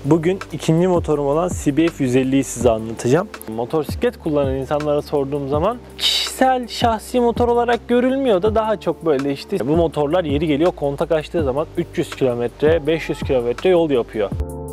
Bugün ikinci motorum olan CBF 150'yi size anlatacağım. Motosiklet kullanan insanlara sorduğum zaman kişisel, şahsi motor olarak görülmüyor da daha çok böyle işte bu motorlar yeri geliyor kontak açtığı zaman 300 kilometre, 500 kilometre yol yapıyor.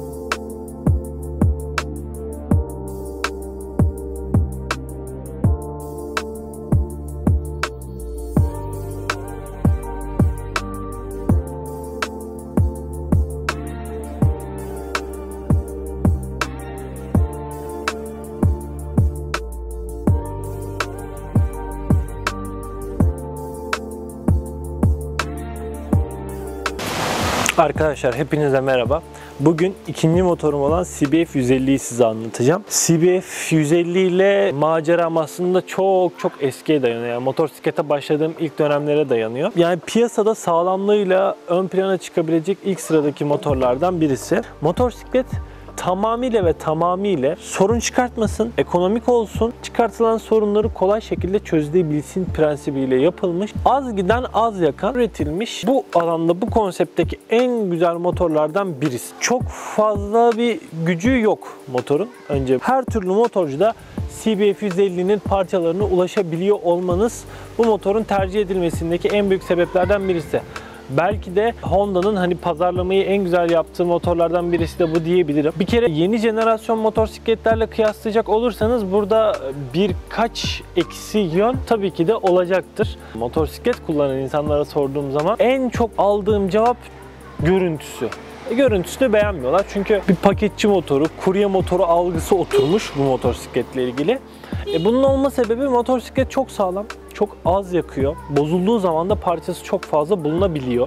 Arkadaşlar hepinize merhaba. Bugün ikinci motorum olan CBF 150'yi size anlatacağım. CBF 150 ile maceram aslında çok eskiye dayanıyor. Yani motosiklete başladığım ilk dönemlere dayanıyor. Yani piyasada sağlamlığıyla ön plana çıkabilecek ilk sıradaki motorlardan birisi. Motosiklet tamamıyla sorun çıkartmasın, ekonomik olsun, çıkartılan sorunları kolay şekilde çözülebilsin prensibiyle yapılmış, az giden az yakan üretilmiş bu alanda, bu konseptteki en güzel motorlardan birisi. Çok fazla bir gücü yok motorun. Önce her türlü motorcuda CBF 150'nin parçalarına ulaşabiliyor olmanız bu motorun tercih edilmesindeki en büyük sebeplerden birisi. Belki de Honda'nın hani pazarlamayı en güzel yaptığı motorlardan birisi de bu diyebilirim. Bir kere yeni jenerasyon motosikletlerle kıyaslayacak olursanız burada birkaç eksi yön tabii ki de olacaktır. Motosiklet kullanan insanlara sorduğum zaman en çok aldığım cevap görüntüsü. Görüntüsünü beğenmiyorlar çünkü bir paketçi motoru, kurye motoru algısı oturmuş bu motosikletle ilgili. Bunun olma sebebi motosiklet çok sağlam, çok az yakıyor. Bozulduğu zaman da parçası çok fazla bulunabiliyor.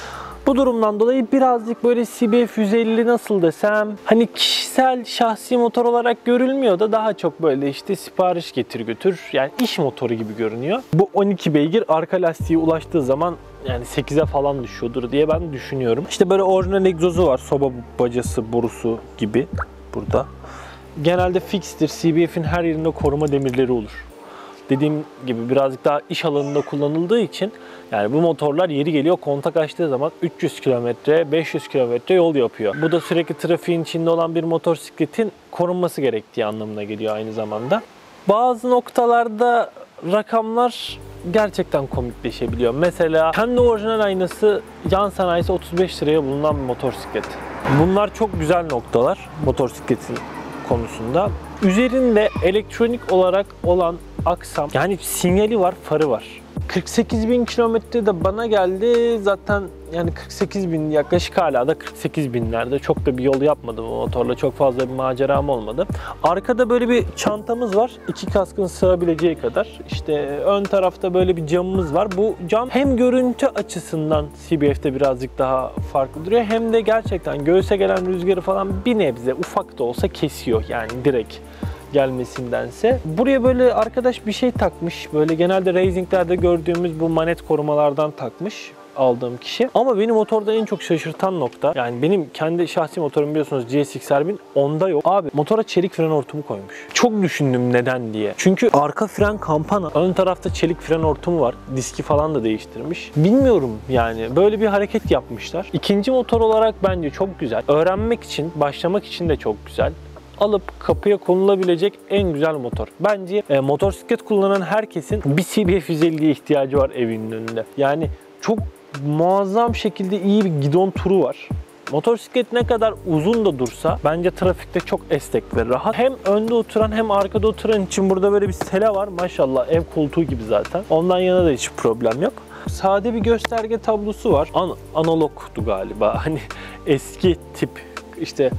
Bu durumdan dolayı birazcık böyle CBF 150 nasıl desem, hani kişisel, şahsi motor olarak görülmüyor da daha çok böyle işte sipariş getir götür, yani iş motoru gibi görünüyor. Bu 12 beygir arka lastiği ulaştığı zaman yani 8'e falan düşüyordur diye ben düşünüyorum. İşte böyle orijinal egzozu var, soba bacası, borusu gibi burada. Genelde fikstir, CBF'in her yerinde koruma demirleri olur. Dediğim gibi birazcık daha iş alanında kullanıldığı için yani bu motorlar yeri geliyor kontak açtığı zaman 300 kilometre, 500 kilometre yol yapıyor. Bu da sürekli trafiğin içinde olan bir motosikletin korunması gerektiği anlamına geliyor aynı zamanda. Bazı noktalarda rakamlar gerçekten komikleşebiliyor. Mesela kendi orijinal aynası, yan sanayisi 35 liraya bulunan bir motosiklet. Bunlar çok güzel noktalar motosikletin konusunda. Üzerinde elektronik olarak olan aksam, yani sinyali var, farı var. 48.000 kilometre de bana geldi. Zaten yani 48.000 yaklaşık, hala da 48.000'lerde. Çok da bir yol yapmadım o motorla. Çok fazla bir maceram olmadı. Arkada böyle bir çantamız var. 2 kaskın sığabileceği kadar. İşte ön tarafta böyle bir camımız var. Bu cam hem görüntü açısından CBF'te birazcık daha farklı duruyor, hem de gerçekten göğüse gelen rüzgarı falan bir nebze ufak da olsa kesiyor. Yani direkt gelmesindense. Buraya böyle arkadaş bir şey takmış. Böyle genelde racinglerde gördüğümüz bu manet korumalardan takmış aldığım kişi. Ama beni motorda en çok şaşırtan nokta, yani benim kendi şahsi motorum biliyorsunuz GSX-R 1000, onda yok. Abi motora çelik fren hortumu koymuş. Çok düşündüm neden diye. Çünkü arka fren kampana, ön tarafta çelik fren hortumu var. Diski falan da değiştirmiş. Bilmiyorum yani, böyle bir hareket yapmışlar. İkinci motor olarak bence çok güzel. Öğrenmek için, başlamak için de çok güzel. Alıp kapıya konulabilecek en güzel motor. Bence motosiklet kullanan herkesin bir CBF 150'ye ihtiyacı var evinin önünde. Yani çok muazzam şekilde iyi bir gidon turu var. Motosiklet ne kadar uzun da dursa bence trafikte çok esnek ve rahat. Hem önde oturan hem arkada oturan için burada böyle bir sele var. Maşallah, ev koltuğu gibi zaten. Ondan yana da hiç problem yok. Sade bir gösterge tablosu var. Analogdu galiba. Hani eski tip işte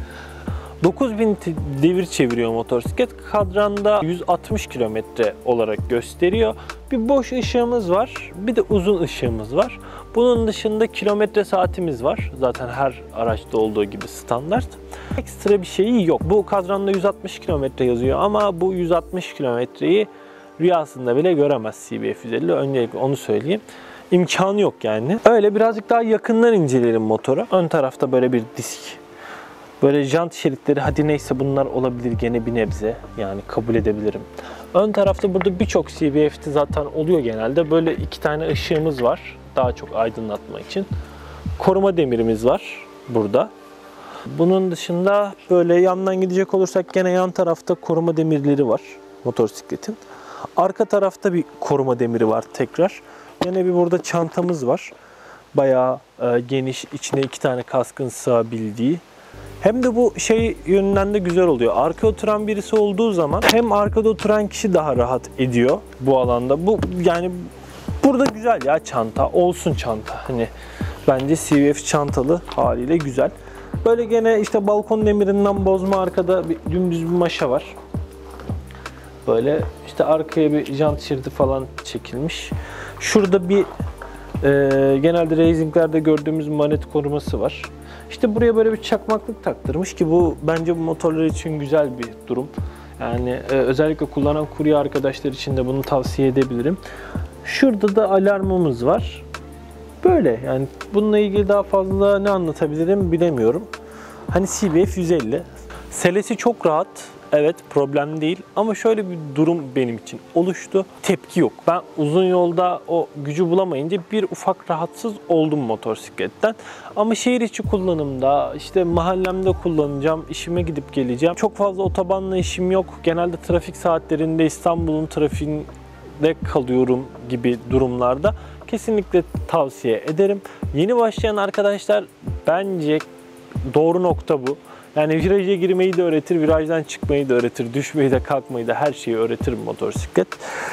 9000 devir çeviriyor motosiklet. Kadranda 160 kilometre olarak gösteriyor. Bir boş ışığımız var. Bir de uzun ışığımız var. Bunun dışında kilometre saatimiz var. Zaten her araçta olduğu gibi standart. Ekstra bir şeyi yok. Bu kadranda 160 kilometre yazıyor ama bu 160 kilometreyi rüyasında bile göremez CBF 150. Öncelikle onu söyleyeyim. İmkanı yok yani. Öyle birazcık daha yakından inceleyelim motoru. Ön tarafta böyle bir disk. Böyle jant şeritleri, hadi neyse bunlar olabilir gene bir nebze, yani kabul edebilirim. Ön tarafta burada birçok CBF'te zaten oluyor genelde. Böyle 2 tane ışığımız var daha çok aydınlatma için. Koruma demirimiz var burada. Bunun dışında böyle yandan gidecek olursak gene yan tarafta koruma demirleri var motosikletin. Arka tarafta bir koruma demiri var tekrar. Yine bir burada çantamız var. Bayağı geniş, içine 2 tane kaskın sığabildiği. Hem de bu şey yönünden de güzel oluyor. Arkaya oturan birisi olduğu zaman hem arkada oturan kişi daha rahat ediyor bu alanda. Bu yani burada güzel ya, çanta olsun çanta. Hani bence CVF çantalı haliyle güzel. Böyle gene işte balkon demirinden bozma arkada dümdüz bir maşa var. Böyle işte arkaya bir jant şeridi falan çekilmiş. Şurada bir genelde racinglerde gördüğümüz manet koruması var. İşte buraya böyle bir çakmaklık taktırmış ki bu bence bu motorlar için güzel bir durum. Yani özellikle kullanan kurye arkadaşlar için de bunu tavsiye edebilirim. Şurada da alarmımız var. Böyle yani bununla ilgili daha fazla ne anlatabilirim bilemiyorum. Hani CBF 150. Selesi çok rahat. Evet, problem değil ama şöyle bir durum benim için oluştu. Tepki yok. Ben uzun yolda o gücü bulamayınca bir ufak rahatsız oldum motosikletten. Ama şehir içi kullanımda, işte mahallemde kullanacağım, işime gidip geleceğim. Çok fazla otobanla işim yok. Genelde trafik saatlerinde İstanbul'un trafiğinde kalıyorum gibi durumlarda kesinlikle tavsiye ederim. Yeni başlayan arkadaşlar bence doğru nokta bu. Yani viraja girmeyi de öğretir, virajdan çıkmayı da öğretir, düşmeyi de kalkmayı da her şeyi öğretir motosiklet.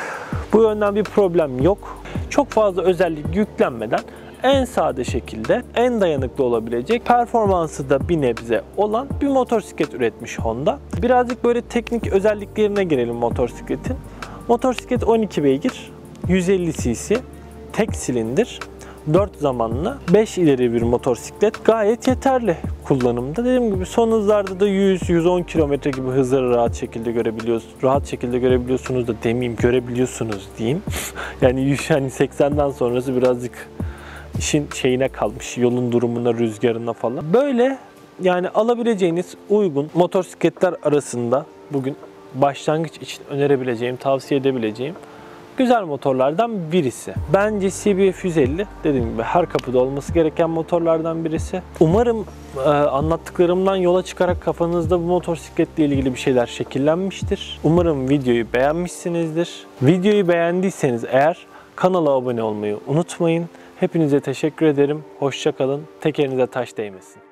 Bu yönden bir problem yok. Çok fazla özellik yüklenmeden en sade şekilde en dayanıklı olabilecek, performansı da bir nebze olan bir motosiklet üretmiş Honda. Birazcık böyle teknik özelliklerine girelim motosikletin. Motosiklet 12 beygir, 150 cc, tek silindir. 4 zamanlı 5 ileri bir motosiklet gayet yeterli kullanımda. Dediğim gibi son hızlarda da 100-110 km gibi hızları rahat şekilde görebiliyorsunuz da demeyeyim, görebiliyorsunuz diyeyim. Yani 80'den sonrası birazcık işin şeyine kalmış, yolun durumuna, rüzgarına falan. Böyle yani alabileceğiniz uygun motosikletler arasında bugün başlangıç için önerebileceğim, tavsiye edebileceğim güzel motorlardan birisi. Bence CBF 150 dediğim gibi her kapıda olması gereken motorlardan birisi. Umarım anlattıklarımdan yola çıkarak kafanızda bu motosikletle ilgili bir şeyler şekillenmiştir. Umarım videoyu beğenmişsinizdir. Videoyu beğendiyseniz eğer kanala abone olmayı unutmayın. Hepinize teşekkür ederim. Hoşça kalın. Tekerinize taş değmesin.